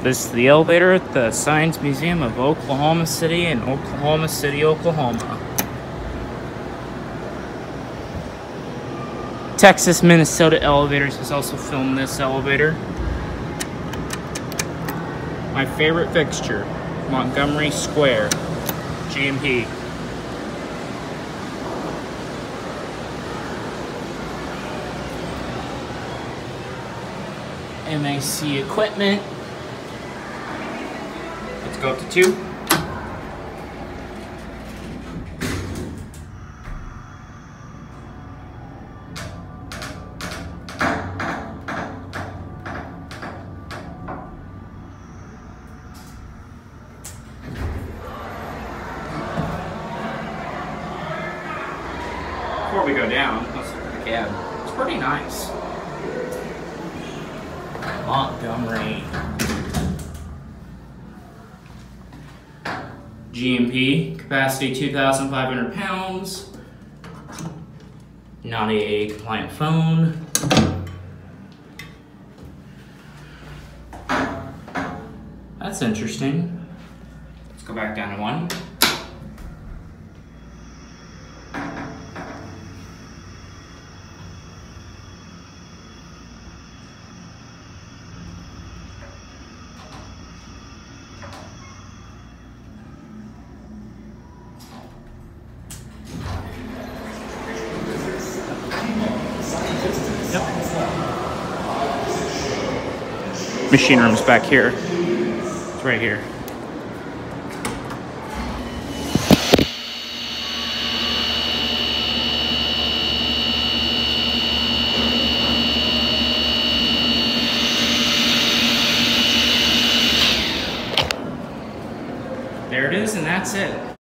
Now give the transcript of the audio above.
This is the elevator at the Science Museum of Oklahoma City in Oklahoma City, Oklahoma. Texas, Minnesota Elevators has also filmed this elevator. My favorite fixture, Montgomery Square, GMP. MAC equipment. Let's go up to 2. Before we go down, let's look at the cab. It's pretty nice. Montgomery. GMP, capacity 2,500 pounds. Not a compliant phone. That's interesting. Let's go back down to 1. Machine room's back here. It's right here. There it is, and that's it.